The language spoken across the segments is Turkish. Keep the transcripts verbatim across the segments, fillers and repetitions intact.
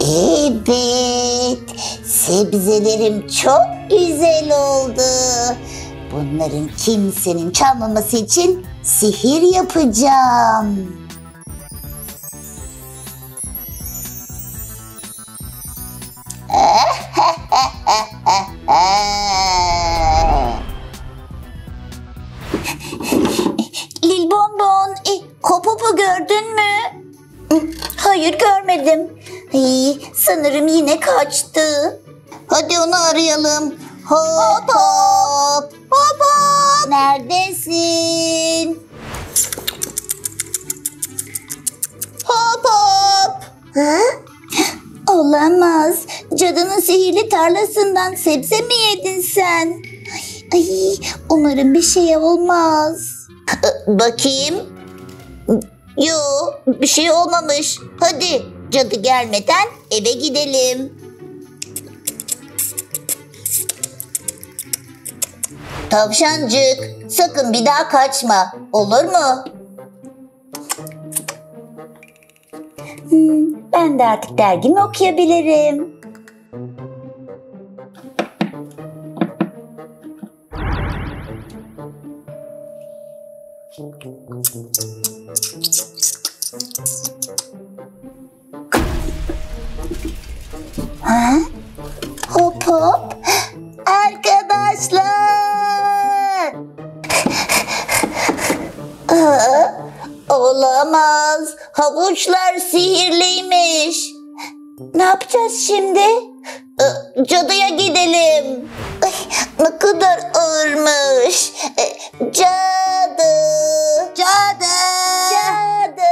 Evet, sebzelerim çok güzel oldu. Bunların kimsenin çalmaması için sihir yapacağım. Lil Bonbon, e, Hop-Hop'u gördün mü? Hayır, görmedim. Ay, sanırım yine kaçtı. Hadi onu arayalım. Hop hop. Hop hop. Neredesin? Hop hop. Ha? Olamaz. Cadının sihirli tarlasından sebze mi yedin sen? Ay, ay, umarım bir şey olmaz. Bakayım. Yo, bir şey olmamış. Hadi cadı gelmeden eve gidelim. Tavşancık, sakın bir daha kaçma. Olur mu? Hmm, ben de artık dergimi okuyabilirim. Ha? Hop hop. Arkadaşlar. Aa, olamaz. Havuçlar sihirliymiş. Ne yapacağız şimdi? Ee, cadıya gidelim. Ay, ne kadar ağırmış. Ee, cadı. Cadı. Cadı.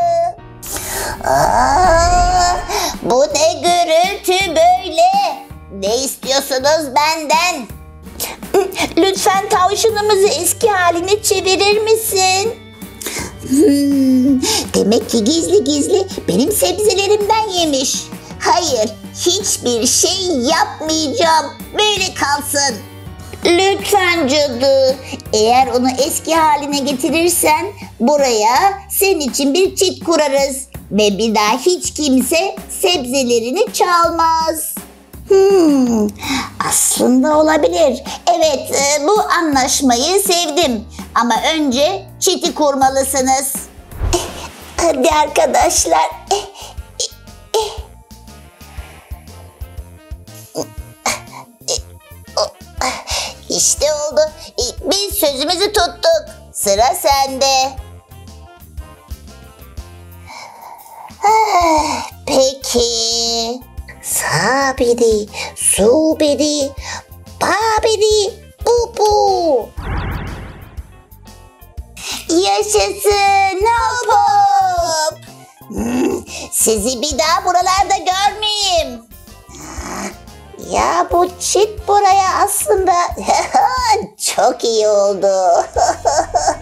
Aa, bu ne gürültü böyle? Ne istiyorsunuz benden? Lütfen tavşanımızı eski haline çevirir misin? Hmm, demek ki gizli gizli benim sebzelerimden yemiş. Hayır, hiçbir şey yapmayacağım. Böyle kalsın. Lütfen cadı. Eğer onu eski haline getirirsen buraya senin için bir çit kurarız. Ve bir daha hiç kimse sebzelerini çalmaz. Hmm, aslında olabilir. Evet, e, bu anlaşmayı sevdim. Ama önce çiti kurmalısınız. Eh, hadi arkadaşlar. Eh, eh, eh. İşte oldu. Biz sözümüzü tuttuk. Sıra sende. Peki. Sabiri, subiri, babiri, bubu. Yaşasın hop hop. Hmm, sizi bir daha buralarda görmeyeyim. Ya bu çit buraya aslında çok iyi oldu.